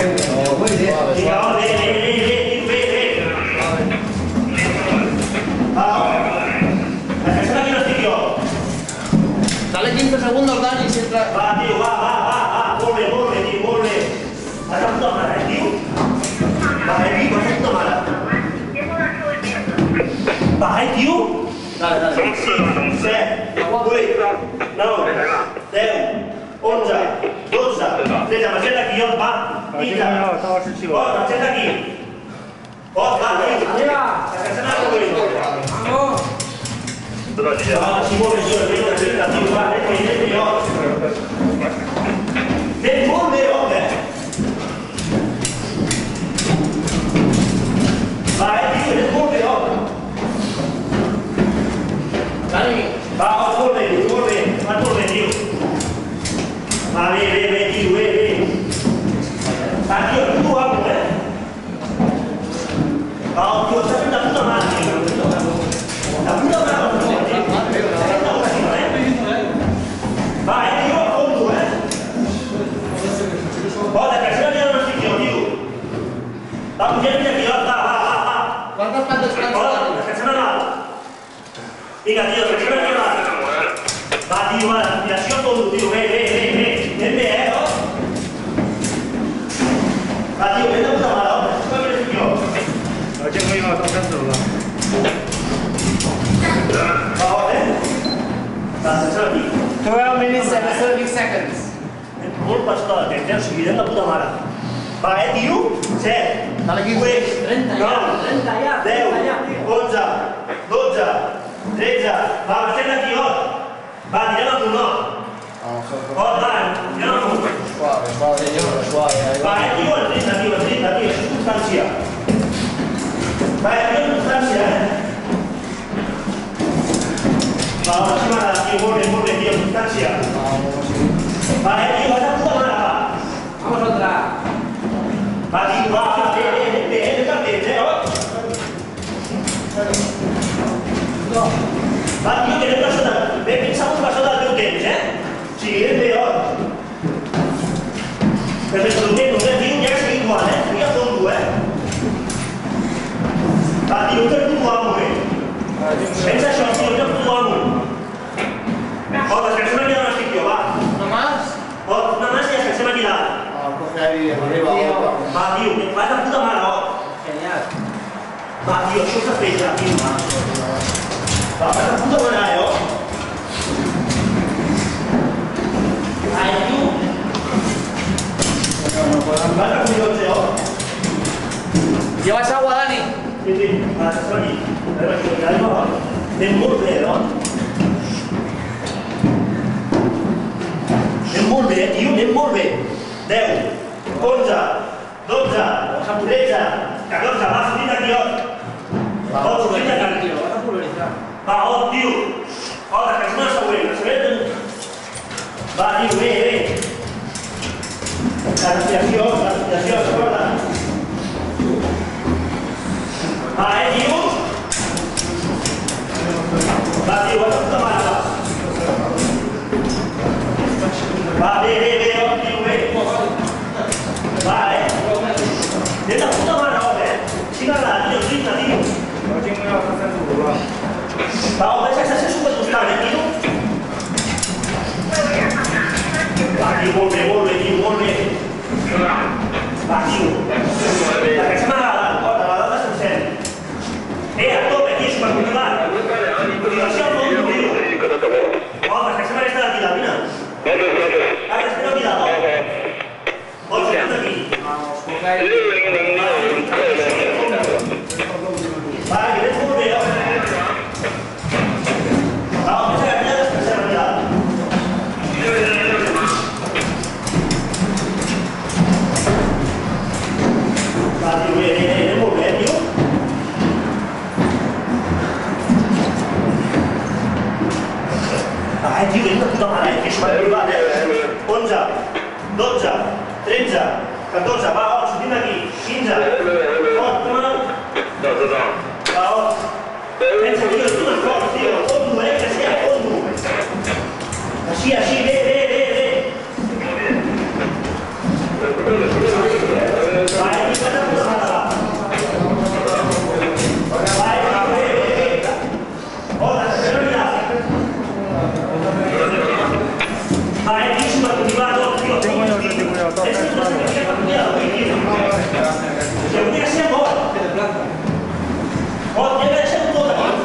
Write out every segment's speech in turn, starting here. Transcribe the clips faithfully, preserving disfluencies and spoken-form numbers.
muy bien. Vinga, va, bé, bé, bé, bé, bé. Va, aquesta aquí no estic jo. Dale quinze segundos, Dani, si entra... Va, tio, va, va, va, va. Molt bé, molt bé, tio, molt bé. Has de puta mare, eh, tio? Va, eh, tio, has de puta mare. Va, eh, tio? Dale, dale. cinc, set, vuit, nou, deu, onze, dotze, tretze, marxem d'aquí, Ot, va. quinze. Ot, marxem d'aquí. Ot, va, tio. Descansem a la Vamos. Va, si molt bé, jo, tio, tio, va, eh, que és jo. Tens molt bé, Ot, eh? Va, eh, tio, és molt bé, Ot. Dani. Va, Ot, molt bé, tio, molt bé. Va, molt bé, tio. Va, bé, bé, bé, tio, bé, bé. Va, tio, tu, amo, eh? Va, Ot, tio, estàs fent de puta mare, tio. De puta mare, tio. Va, eh, tio, a fondo, eh? Va, de que ja no estic jo, tio. Va, pugem fins aquí, va, va, va, va. ¿Cuántas plantas Va, cansan? descansem a dalt. Vinga, tio, descansem aquí a dalt. Va, tio, va, respiració a fondo, tio, bé, bé, bé, bé. Ben bé, eh, no? Va, tio, ben de puta mare, home. Això és estic jo. Aquí no iba a tocar-lo. Va, eh? Va, descansem aquí. twelve minutes and thirty seconds. Molt passada de temps, eh? O sigui, anem de puta mare. Va, eh, tio? set, Dale quinze. vuit, trenta ja, nou, trenta ja, deu, trenta ja, tio. onze, dotze, tretze. Va, marxem d'aquí, Ot. Va, tirem el punt, no? Ot, va, tirem el punt. Suave, suave, señor, suave. Va, eh, tio, en trenta, tio, en trenta, tio, això és constància. Va, eh, tio, constància, eh? Va, marxem ara, tio, molt bé, molt bé, tio, constància. Va, eh, tio, vas a puta mare, va. Vamos otra. Va, tio, va, va, bé, bé, bé, bé, bé, bé, bé, eh, Ot? Va, tio, que anem per sota, bé, vint segons per sota del teu temps, eh? O sigui, anem bé, Ot. Però més el temps, eh, tio, ja que seguim igual, eh? Seguim a fondo, eh? Va, tio, que tu amo, eh? Pensa això, tio, que tu amo. Ot, descansem aquí on estic jo, va. ¿No más? Ot, una más i descansem aquí dalt. Va, tio, que vas de puta mare, Ot. Genial. Va, tio, això s'ha fet ja, tio. Va, vas de puta mare, eh, Ot. Ai, tio. Vas de collons, eh, Ot. ¿Llevas agua, Dani? Sí, sí, va, estàs aquí. A veure, aquí, aquí, aquí, Ot. Anem molt bé, eh, Ot. Anem molt bé, tio, anem molt bé. deu, onze, dotze, tretze, catorze, va, sortit d'aquí, Ot. Ot, sortit d'aquí. Vas a pulverizar. Va, Ot, tio. Ot, descansem la següent, la següent. Va, tio, bé, bé. La respiració, la respiració, recorda. Va, eh, tio? Va, tio, vas a puta mare, va. Va, bé, bé, bé, Ot, tio, bé. Va, eh? Anem de puta mare, Ot, eh? Sí que agrada, tio, ritme, tio. Aquí no iba a tocar-lo. Va, Ot, veig que estàs sent superconstant, eh, tio? Va, tio, molt bé, molt bé, tio, molt bé. Va, tio. Descansem a la dalt, Ot, a la dalt descansem. Eh, a tope, tio, supercontrolat. Motivació al fons, tio. Ot, descansem aquesta d'aquí, la mina. Ara, espera aquí dalt, Ot. Ot, sortim d'aquí. Vamos, coca y... Va, que veig molt bé, Ot. Va, Ot, més a la descansem aquí dalt. Va, eh, tío, super motivado, tío. Tengo yo, tengo yo, toca Es que no se me queda cambiado, tío. Se me queda así amor. Oh, tiene que ser un poco aquí.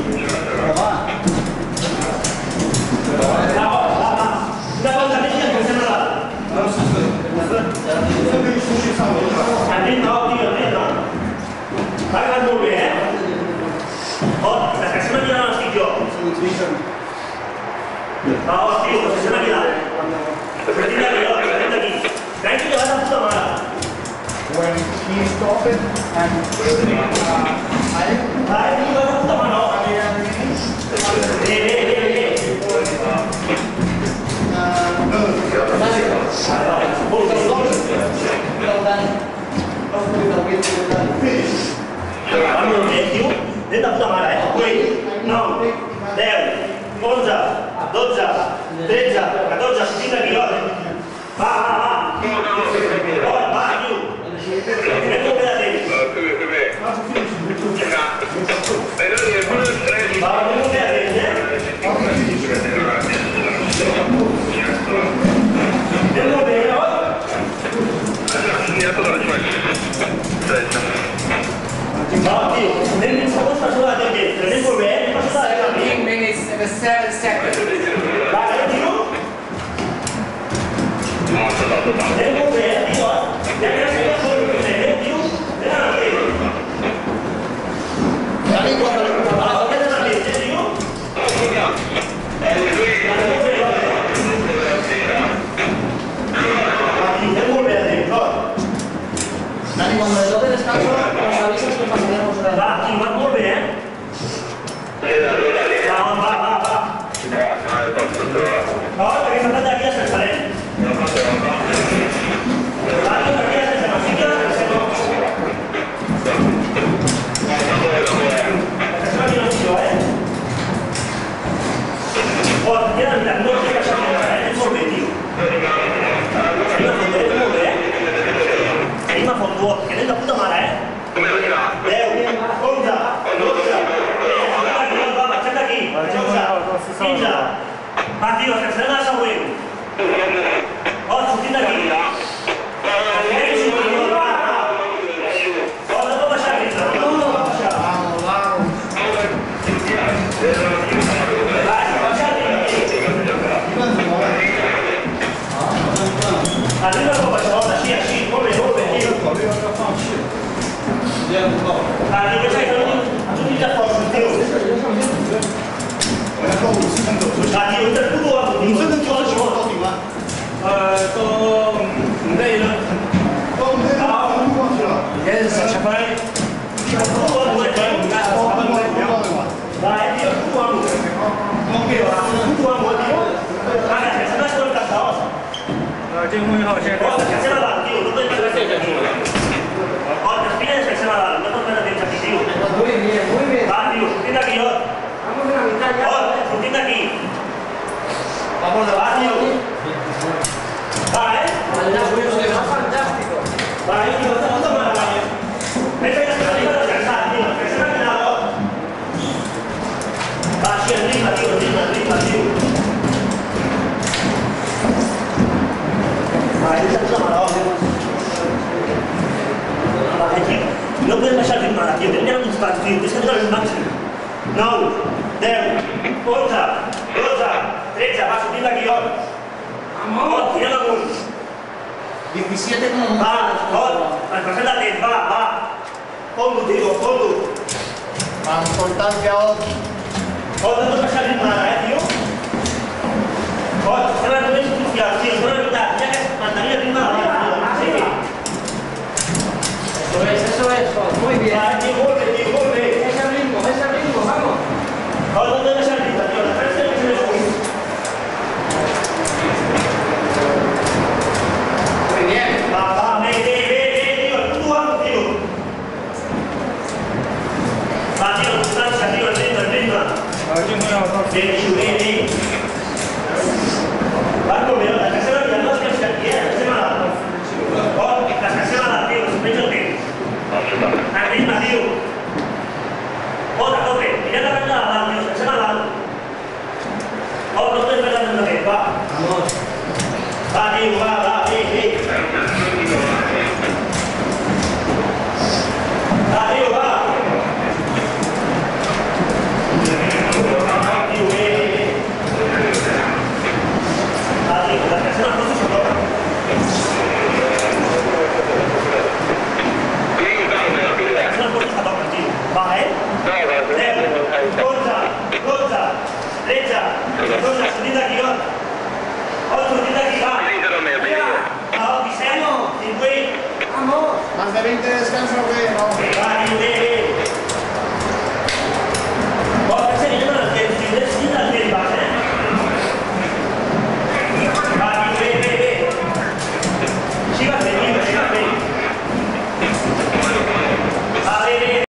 Va, va, va. Una cosa més i ens fem la... Anem, no, tio, anem, no. Va quedar molt bé, eh? Oh, descansem aquí on estic jo. Va, oh, tio, descansem aquí dalt. Sortim d'aquí, oh, sortim d'aquí. Tranqui, que vas a puta mare. When he stopped it and uh, I Va, eh, tio, vas a puta mare, oh. Bé, bé, bé, bé. Va molt bé, tio. Anem de puta mare, eh? vuit, nou, deu, onze, dotze, tretze, catorze, sortim d'aquí, oh. Va, va, va. Oh, va, tio. Anem molt bé de temps. Va, anem molt bé de temps, eh? Anem molt bé, eh, oi? Va, tio, anem vint segons per sobre de temps, però anem molt bé, eh? Anem per sota de canvi. seventeen minutes and seven seconds. Va, eh, tio? Anem molt bé, eh, tio, eh? Ja que no sé què són, eh, tio? Anem a la tele. Dani, cuando le Va, anem a la tele, eh, tio? Anem molt bé, va, anem molt bé de temps, oi? Dani, cuando le toque descanso, nos avisas que pasaremos una Va, tio, va molt bé, eh? Va, va, va, va. Va, perquè s'ha d'aquí descansarem. Va, tio, d'aquí descansarem, així que descansem. Descansem aquí una opció, eh? Oh, queden tan molts que s'ha fet, eh? És molt bé, tio. Seguim a fondo, és molt bé, eh? Seguim a fondo, que anem de puta mare, eh? deu, onze, dotze, va, marxem d'aquí, onze, quinze. Va, tio, descansarem a la següent. Oh, sortim d'aquí. Anem i sortim, va, va. Oh, no pot baixar aquí, no pot baixar. Va, baixa aquí. Arriba com això, així, així, molt bé, molt bé, tio. Va, tio, pensa que no utilitzes forços, tio. Va, tio, entra el puto amo, tio. 呃，都唔得了，也是十七分， El puto amo, eh, tio. Va, eh, tio, el puto amo. El puto amo, eh, tio. Va, descansem les coses cansades. 呃，进攻一号现在 Oh, descansem a dalt, tio, no podem fer res aquí. Oh, respira i descansem a dalt, no pot fer de temps aquí, tio. Muy bien, muy bien. Va, tio, sortim d'aquí, oh. Vamos a la mitad ya. Oh, sortim d'aquí. Vamos de Va, tio. Va, eh? Fantástico, fantástico. Va, eh, tio, de puta mare, va. Pensa que estem a descansar, tio, descansem aquí dalt, oh. Va, així, el ritme, tio, el ritme, el ritme, tio. Va, eh, de puta mare, oh. Va, eh, tio. No podem baixar el ritme, tio, tenim que anar uns pats, tio, tens que donar el màxim. nou, deu, onze, dotze, tretze, va, sortim d'aquí, oh. Oh, tirem amunt. diecisiete como Va, oh, ens passem de temps, va, va. Fondo, tio, fondo. Más importancia hoy. Oh, no pots baixar el ritme ara, eh, tio? Oh, estem en moments crucials, tio, és una veritat. Hi ha que mantenir el ritme de la vida, tio. Eso es, eso es, muy bien. Va, tio, molt bé, tio, molt bé. Ese ritmo, ese ritmo, vamos. Oh, no podem baixar el ritme, tio, la frase no és més. Muy bien. Va, va, ve, ve, ve, ve, tio, el puto amo, tio. Va, tio, constància, tio, el ritme, el ritme. 呃，进攻一号到 Ve, tio, ve, ve. Va, Va, Diego, va, va.